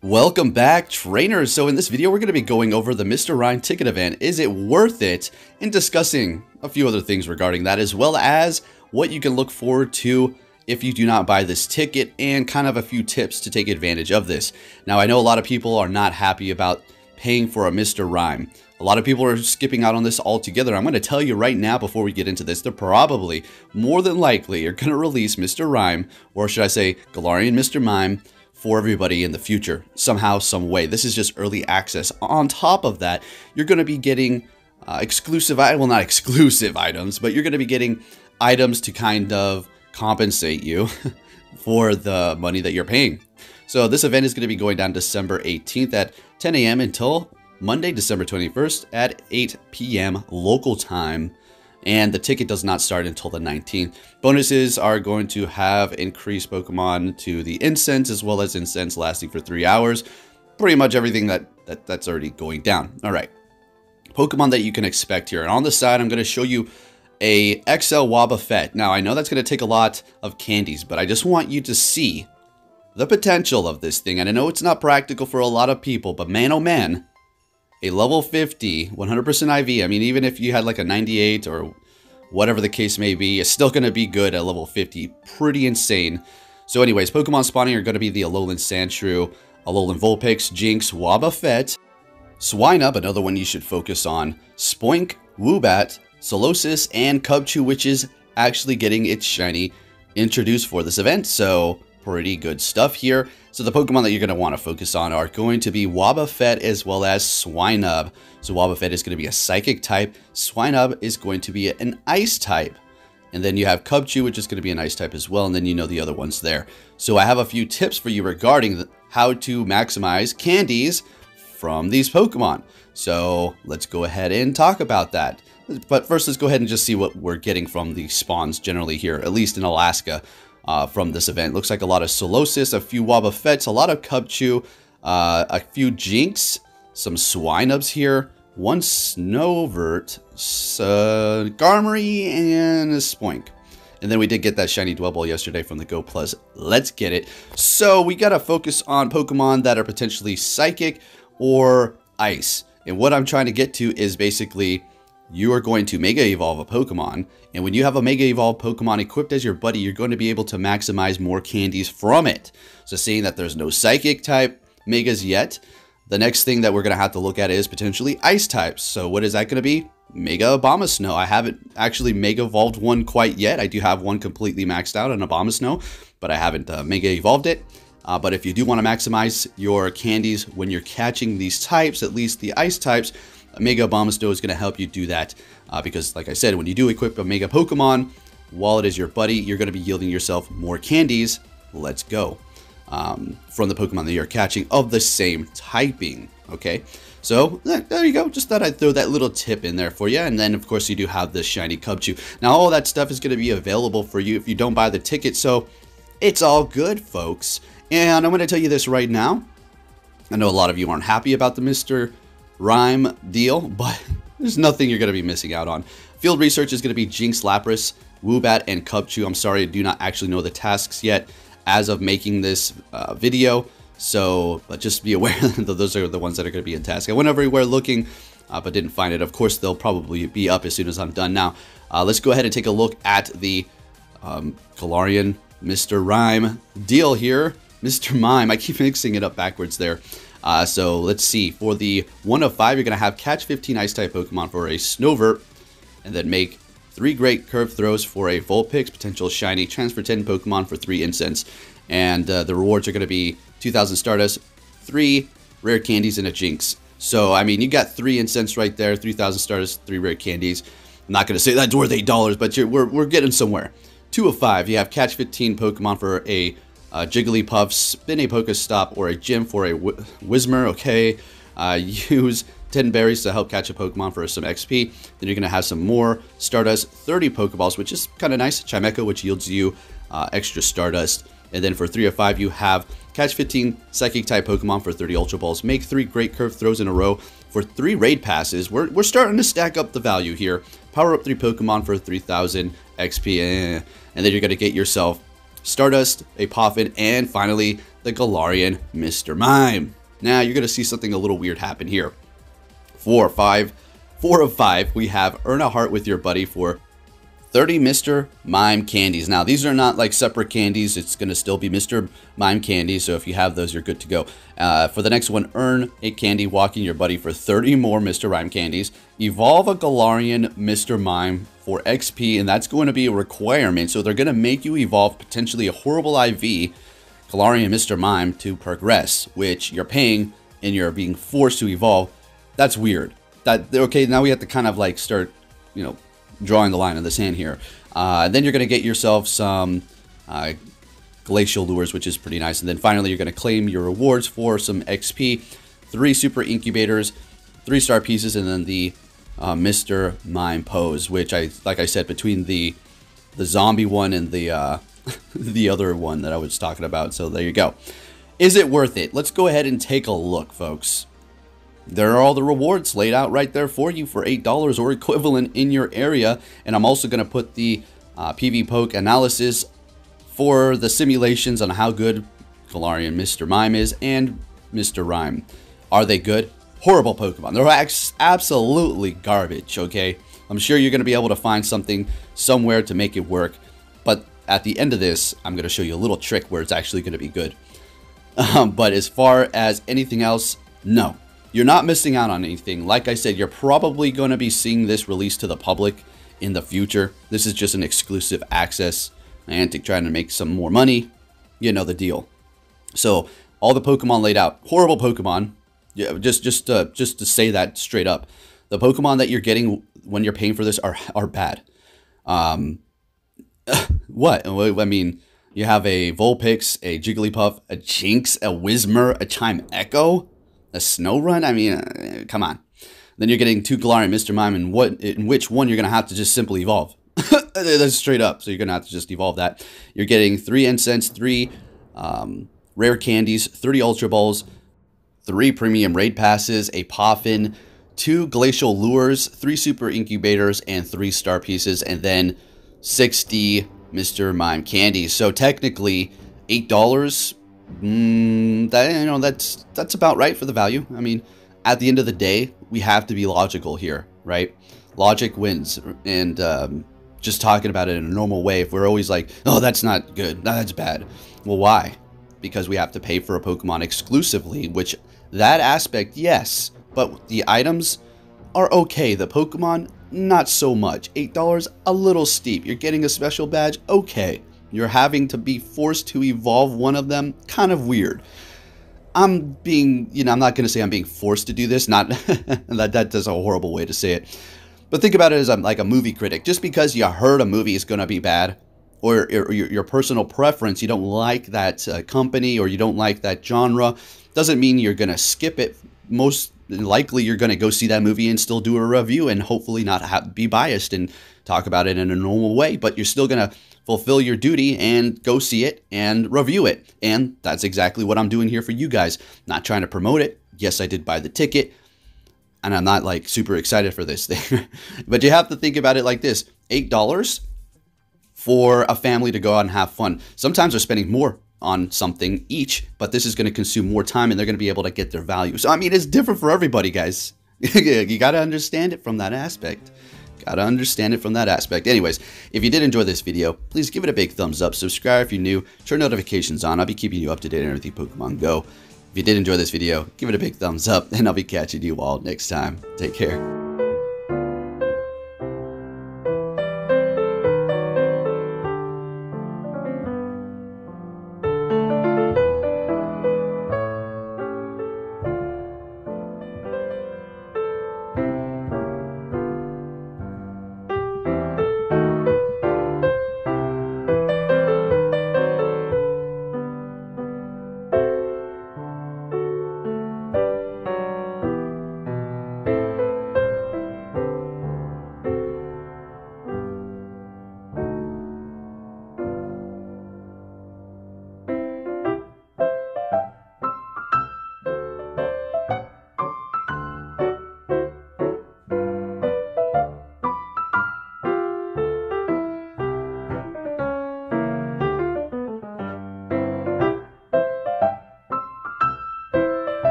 Welcome back, trainers. So in this video, we're going to be going over the Mr.Mine Ticket Event. Is it worth it? And discussing a few other things regarding that, as well as what you can look forward to if you do not buy this ticket, and kind of a few tips to take advantage of this. Now, I know a lot of people are not happy about paying for a Mr. Rime. A lot of people are skipping out on this altogether. I'm going to tell you right now before we get into this, they're probably, more than likely, are going to release Mr. Rime, or should I say Galarian Mr.Mine, for everybody in the future, somehow, some way. This is just early access. On top of that, you're going to be getting exclusive, well, not exclusive items, but you're going to be getting items to kind of compensate you for the money that you're paying. So this event is going to be going down December 18th at 10 a.m. until Monday, December 21st at 8 p.m. local time. And the ticket does not start until the 19th. Bonuses are going to have increased Pokemon to the incense, as well as incense lasting for 3 hours. Pretty much everything that's already going down. All right. Pokemon that you can expect here. And on the side, I'm going to show you a XL Wobbuffet. Now, I know that's going to take a lot of candies, but I just want you to see the potential of this thing. And I know it's not practical for a lot of people, but man, oh man. A level 50, 100% IV, I mean, even if you had like a 98 or whatever the case may be, it's still going to be good at level 50. Pretty insane. So anyways, Pokemon spawning are going to be the Alolan Sandshrew, Alolan Vulpix, Jinx, Wobbuffet, Swinub, another one you should focus on, Spoink, Woobat, Solosis, and Cubchoo, which is actually getting its shiny introduced for this event. So pretty good stuff here. So the Pokemon that you're going to want to focus on are going to be Wobbuffet as well as Swinub. So Wobbuffet is going to be a Psychic type. Swinub is going to be an Ice type. And then you have Cubchoo, which is going to be an Ice type as well. And then you know the other ones there. So I have a few tips for you regarding how to maximize candies from these Pokemon. So let's go ahead and talk about that. But first, let's go ahead and just see what we're getting from the spawns generally here, at least in Alaska. From this event. Looks like a lot of Solosis, a few Wobbuffets, a lot of Cubchoo, a few Jinx, some Swinubs here, one Snowvert, Garmery, and a Spoink. And then we did get that shiny Dwebble yesterday from the Go Plus. Let's get it. So we gotta focus on Pokemon that are potentially Psychic or Ice. And what I'm trying to get to is basically you are going to Mega Evolve a Pokemon, and when you have a Mega Evolve Pokemon equipped as your buddy, you're going to be able to maximize more candies from it. So seeing that there's no Psychic type Megas yet, the next thing that we're going to have to look at is potentially Ice types. So what is that going to be? Mega Abomasnow. I haven't actually Mega Evolved one quite yet. I do have one completely maxed out on Abomasnow, but I haven't Mega Evolved it. But if you do want to maximize your candies when you're catching these types, at least the Ice types, Mega Abomasnow is going to help you do that because, like I said, when you do equip a Mega Pokemon, while it is your buddy, you're going to be yielding yourself more candies. Let's go. From the Pokemon that you're catching of the same typing. Okay, so there you go. Just thought I'd throw that little tip in there for you. And then, of course, you do have the shiny Cubchoo. Now, all that stuff is going to be available for you if you don't buy the ticket. So it's all good, folks. And I'm going to tell you this right now. I know a lot of you aren't happy about the Mr. Rime deal, but there's nothing you're going to be missing out on. Field research is going to be Jinx, Lapras, Woobat, and Cubchoo. I'm sorry, I do not actually know the tasks yet as of making this video, so but just be aware that those are the ones that are going to be in task. I went everywhere looking, but didn't find it. Of course, they'll probably be up as soon as I'm done. Now, let's go ahead and take a look at the Galarian Mr. Rime deal here. Mr. Mime, I keep mixing it up backwards there. So let's see, for the 1 of 5, you're going to have catch 15 Ice-type Pokemon for a Snowvert, and then make 3 Great Curve Throws for a Vulpix, potential shiny, transfer 10 Pokemon for 3 Incense, and the rewards are going to be 2,000 Stardust, 3 Rare Candies, and a Jinx. So, I mean, you got 3 Incense right there, 3,000 Stardust, 3 Rare Candies. I'm not going to say that's worth $8, but we're getting somewhere. 2 of 5, you have catch 15 Pokemon for a Jigglypuff, spin a Pokestop, or a gym for a Whismur, okay. Use 10 berries to help catch a Pokemon for some XP. Then you're going to have some more Stardust, 30 Pokeballs, which is kind of nice. Chimecho, which yields you extra Stardust. And then for 3 of 5, you have catch 15 Psychic-type Pokemon for 30 Ultra Balls. Make 3 Great Curve Throws in a row for 3 Raid Passes. We're starting to stack up the value here. Power up 3 Pokemon for 3,000 XP. And then you're going to get yourself Stardust, a Poffin, and finally the Galarian Mr. Mime. Now, you're going to see something a little weird happen here. 4 of 5, we have earn a heart with your buddy for 30 Mr. Mime candies. Now, these are not like separate candies. It's going to still be Mr. Mime candy. So if you have those, you're good to go. For the next one, earn a candy walking your buddy for 30 more Mr. Mime candies. Evolve a Galarian Mr. Mime for XP, and that's going to be a requirement. So they're going to make you evolve potentially a horrible IV Galarian Mr. Mime to progress, which you're paying and you're being forced to evolve. That's weird. Okay, now we have to kind of like start, you know, drawing the line in the sand here. Then you're going to get yourself some glacial lures, which is pretty nice. And then finally, you're going to claim your rewards for some XP, 3 super incubators, 3 star pieces, and then the Mr. Mime pose, which like I said, between the zombie one and the the other one that I was talking about. So there you go. Is it worth it? Let's go ahead and take a look, folks. There are all the rewards laid out right there for you for $8 or equivalent in your area. And I'm also going to put the PV Poke analysis for the simulations on how good Galarian Mr. Mime is and Mr. Rime. Are they good? Horrible Pokemon. They're absolutely garbage, okay? I'm sure you're going to be able to find something somewhere to make it work. But at the end of this, I'm going to show you a little trick where it's actually going to be good. But as far as anything else, no. You're not missing out on anything. Like I said, you're probably going to be seeing this released to the public in the future. This is just an exclusive access. Niantic trying to make some more money. You know the deal. So, all the Pokemon laid out. Horrible Pokemon. Yeah, just to say that straight up. The Pokemon that you're getting when you're paying for this are bad. What? I mean, you have a Vulpix, a Jigglypuff, a Jinx, a Whismur, a Chime Echo, a Snorunt. I mean, come on. Then you're getting 2 Galarian Mr. Mime, in which one you're going to have to just simply evolve. That's straight up. So you're going to have to just evolve that. You're getting 3 Incense, 3 Rare Candies, 30 Ultra Balls, 3 Premium Raid Passes, a Poffin, 2 Glacial Lures, 3 Super Incubators, and 3 Star Pieces, and then 60 Mr. Mime candies. So technically, $8. That's about right for the value. I mean, at the end of the day, we have to be logical here, right? Logic wins, and just talking about it in a normal way. If we're always like, oh, that's not good, no, that's bad. Well, why? Because we have to pay for a Pokemon exclusively, which that aspect, yes, but the items are okay. The Pokemon, not so much. $8, a little steep. You're getting a special badge, okay. You're having to be forced to evolve one of them, kind of weird. I'm being, I'm not going to say I'm being forced to do this. Not that's a horrible way to say it. But think about it as like a movie critic. Just because you heard a movie is going to be bad, or your personal preference, you don't like that company or you don't like that genre, doesn't mean you're going to skip it. Most likely you're going to go see that movie and still do a review and hopefully not be biased and talk about it in a normal way, but you're still going to fulfill your duty and go see it and review it. And that's exactly what I'm doing here for you guys. Not trying to promote it. Yes, I did buy the ticket, and I'm not like super excited for this thing. But you have to think about it like this. $8 for a family to go out and have fun. Sometimes they're spending more on something each, but this is going to consume more time and they're going to be able to get their value. So, I mean, it's different for everybody, guys. You got to understand it from that aspect. Gotta understand it from that aspect. Anyways, if you did enjoy this video, please give it a big thumbs up. Subscribe if you're new. Turn notifications on. I'll be keeping you up to date on everything Pokemon Go. If you did enjoy this video, give it a big thumbs up, and I'll be catching you all next time. Take care.